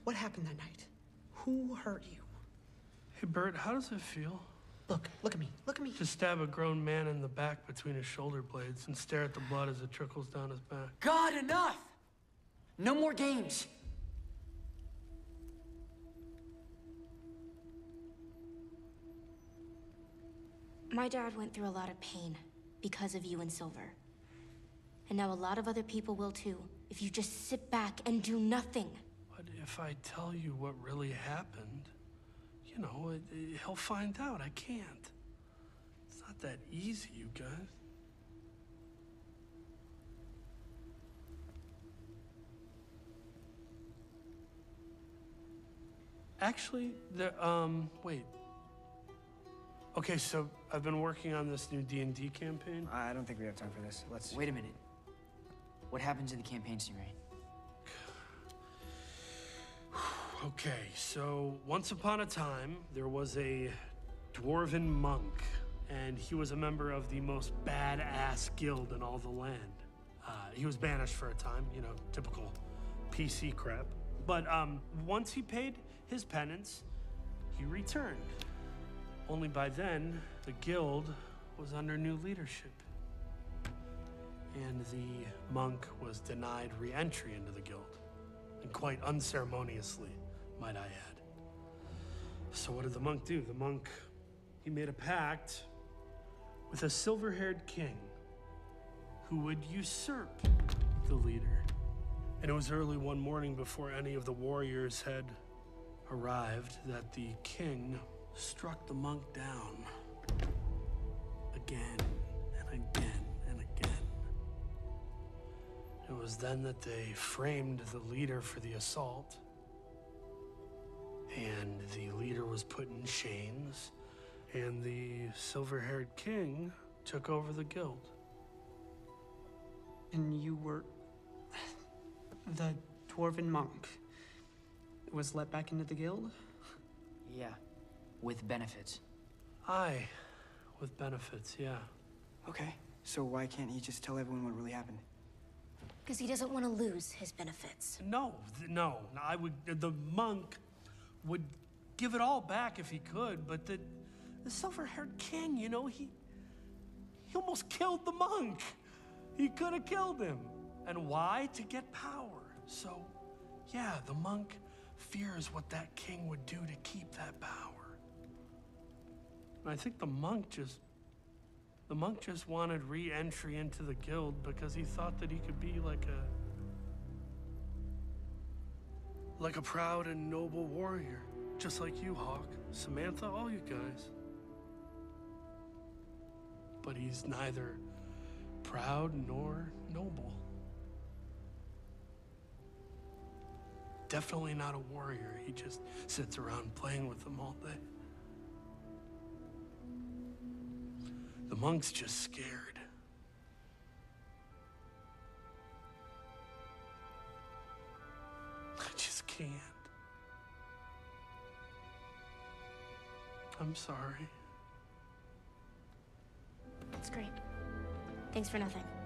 What happened that night? Who hurt you? Hey, Bert, how does it feel? Look at me. Look at me. To stab a grown man in the back between his shoulder blades and stare at the blood as it trickles down his back. God, enough! No more games! My dad went through a lot of pain because of you and Silver. And now a lot of other people will too, if you just sit back and do nothing. But if I tell you what really happened, you know, he'll find out. I can't. It's not that easy, you guys. Actually, wait. Okay, so I've been working on this new D&D campaign. I don't think we have time for this. Let's... Wait a minute. What happens in the campaign scene, Ray? Okay, so once upon a time, there was a dwarven monk, and he was a member of the most badass guild in all the land. He was banished for a time, you know, typical PC crap. But once he paid his penance, he returned. Only by then, the guild was under new leadership. And the monk was denied re-entry into the guild. And quite unceremoniously, might I add. So what did the monk do? The monk, he made a pact with a silver-haired king who would usurp the leader. And it was early one morning before any of the warriors had arrived that the king struck the monk down again and again and again. It was then that they framed the leader for the assault, and the leader was put in chains, and the silver-haired king took over the guild. And you were... the dwarven monk was let back into the guild? Yeah, with benefits. Aye, with benefits, yeah. Okay, so why can't he just tell everyone what really happened? Because he doesn't want to lose his benefits. No, the monk would give it all back if he could, but the silver-haired king, you know, he almost killed the monk. He could have killed him. And why? To get power. So, yeah, the monk fears what that king would do to keep that power. And I think the monk just wanted re-entry into the guild because he thought that he could be like a proud and noble warrior, just like you, Hawk, Samantha, all you guys. But he's neither proud nor noble. Definitely not a warrior. He just sits around playing with them all day. The monk's just scared. I just can't. I'm sorry. That's great. Thanks for nothing.